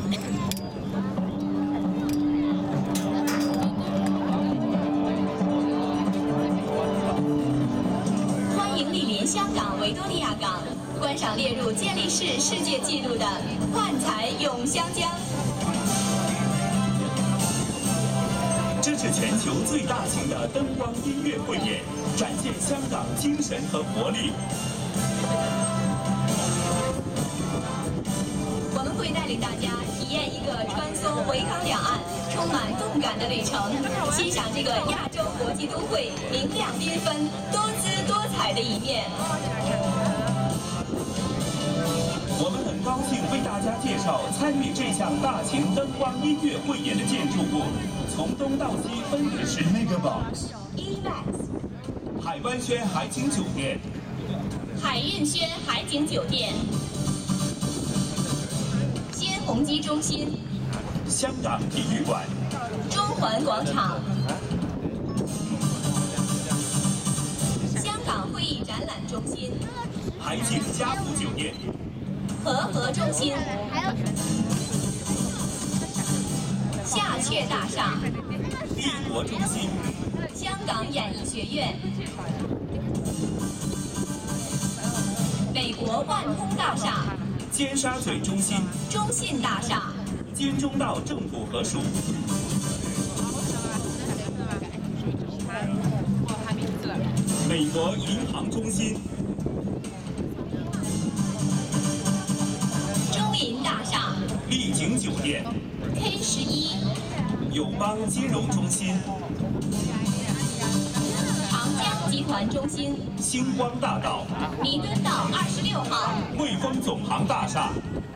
欢迎莅临香港维多利亚港，观赏列入健力士世界纪录的幻彩咏香江。 这是全球最大型的灯光音乐汇演，展现香港精神和活力。 我们会带领大家体验一个穿梭维港两岸、充满动感的旅程，欣赏这个亚洲国际都会明亮缤纷、多姿多彩的一面。 我们很高兴为大家介绍参与这项大型灯光音乐汇演的建筑物，从东到西分别是 Megabox、海湾轩海景酒店、 海韵轩海景酒店、新鸿基中心、 香港体育馆、 中环广场、香港会议展览中心、 海景嘉福酒店、 和合中心、夏雀大厦、 立国中心、 香港演艺学院、美国万通大厦、 尖沙咀中心、 中信大厦、 金钟道政府合署、美国银行中心、 中银大厦、 丽景酒店、 K11、 友邦金融中心、 长江集团中心、 星光大道、 弥敦道26号、 汇丰总行大厦、